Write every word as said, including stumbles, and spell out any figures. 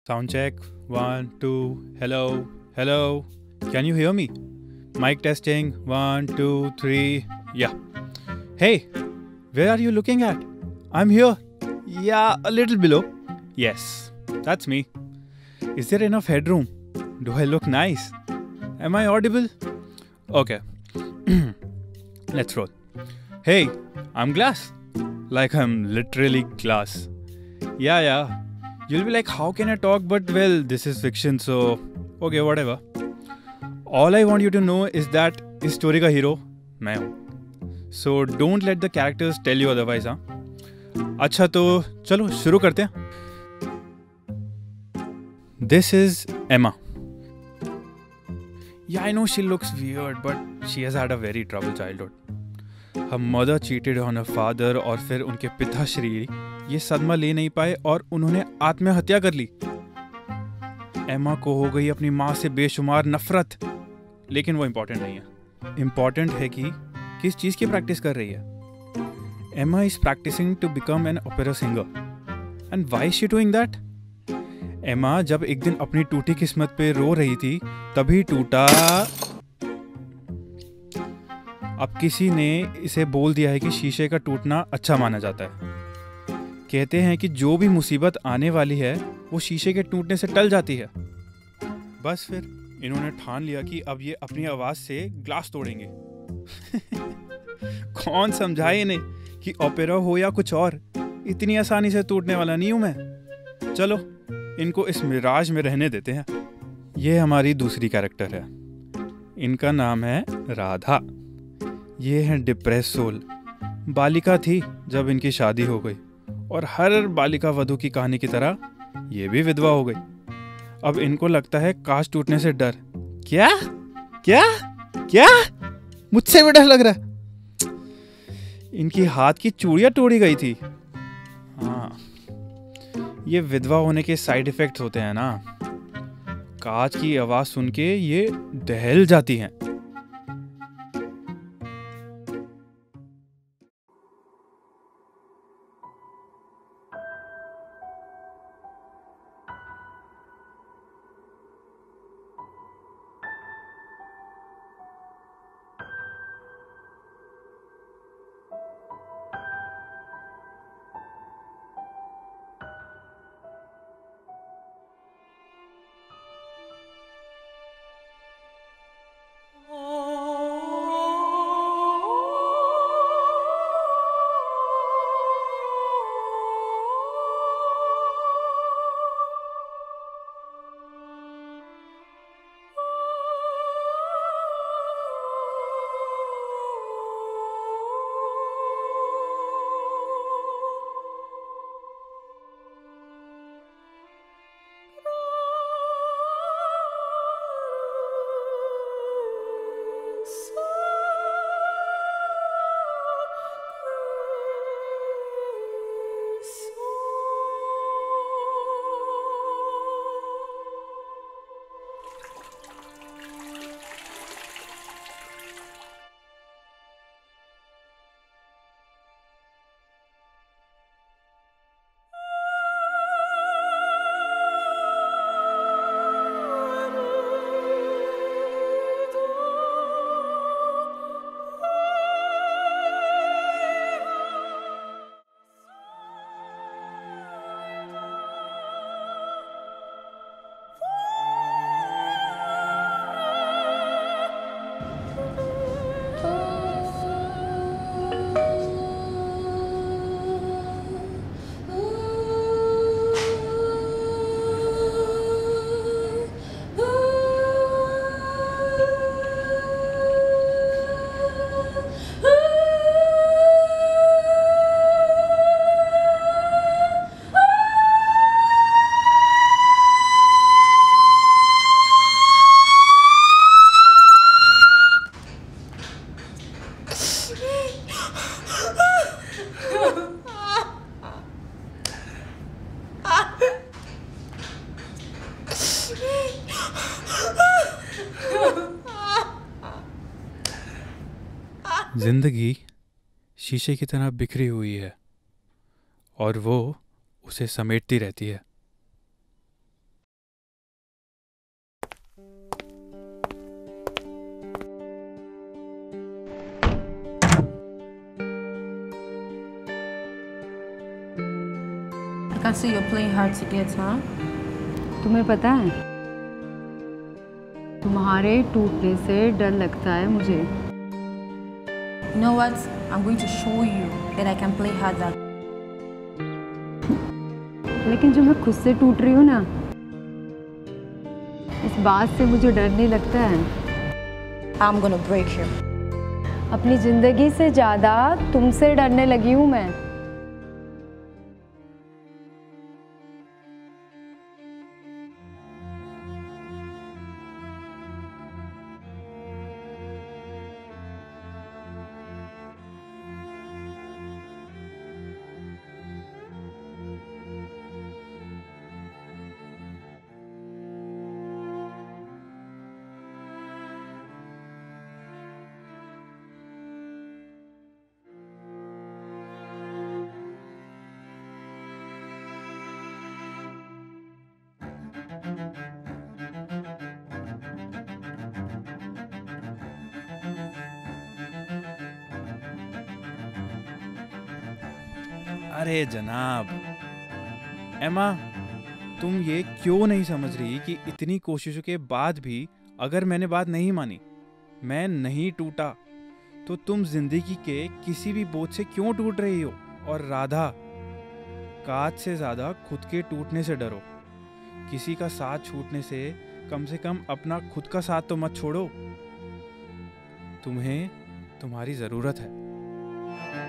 Sound check. One, two. Hello. Hello. Can you hear me? Mic testing. One, two, three. Yeah. Hey, where are you looking at? I'm here. Yeah, a little below. Yes, that's me. Is there enough headroom? Do I look nice? Am I audible? Okay. Let's roll. Hey, I'm glass. Like I'm literally glass. Yeah, yeah. You'll be like, how can I talk? But well, this is fiction, so okay, whatever. All I want you to know is that इस story का hero मैं हूँ. So don't let the characters tell you otherwise, हाँ? अच्छा तो चलो शुरू करते हैं. This is Emma. Yeah, I know she looks weird, but she has had a very troubled childhood. Her mother cheated on her father और फिर उनके पिताश्री ये सदमा ले नहीं पाए और उन्होंने आत्महत्या कर ली. एमा को हो गई अपनी माँ से बेशुमार नफरत, लेकिन वो इम्पोर्टेंट नहीं है. इम्पोर्टेंट है कि किस चीज़ की प्रैक्टिस कर रही है. Emma is practising to become an opera singer. And why is she doing that? Emma जब एक दिन अपनी टूटी किस्मत पे रो रही थी, तभी टूटा. अब किसी ने इसे बोल दिया है कि शीशे का टूटना अच्छा माना जाता है. कहते हैं कि जो भी मुसीबत आने वाली है वो शीशे के टूटने से टल जाती है. बस फिर इन्होंने ठान लिया कि अब ये अपनी आवाज से ग्लास तोड़ेंगे. कौन समझाए इन्हें कि ओपेरा हो या कुछ और, इतनी आसानी से टूटने वाला नहीं हूं मैं. चलो इनको इस मिराज में रहने देते हैं. ये हमारी दूसरी कैरेक्टर है. इनका नाम है राधा. ये है डिप्रेस सोल. बालिका थी जब इनकी शादी हो गई और हर बालिका वधू की कहानी की तरह ये भी विधवा हो गई. अब इनको लगता है कांच टूटने से डर. क्या क्या क्या मुझसे भी डर लग रहा है. इनकी हाथ की चूड़ियां तोड़ी गई थी. हाँ, ये विधवा होने के साइड इफेक्ट्स होते हैं ना. कांच की आवाज सुन के ये दहल जाती हैं. जिंदगी शीशे की तरह बिखरी हुई है और वो उसे समेटती रहती है. I can see you're playing hard to get, huh? तुम्हें पता है, तुम्हारे टूटने से डर लगता है मुझे। You know what? I'm going to show you that I can play hard. That. लेकिन जो मैं खुद से टूट रही हूँ ना, इस बात से मुझे डर नहीं लगता है। I'm gonna break you. अपनी जिंदगी से ज्यादा तुमसे डरने लगी हूँ मैं। अरे जनाब, एमा, तुम ये क्यों नहीं समझ रही कि इतनी कोशिशों के बाद भी अगर मैंने बात नहीं मानी, मैं नहीं टूटा, तो तुम जिंदगी के किसी भी बोझ से क्यों टूट रही हो? और राधा, काज से ज्यादा खुद के टूटने से डरो। किसी का साथ छूटने से कम से कम अपना खुद का साथ तो मत छोड़ो। तुम्हें तुम्हारी जरूरत है।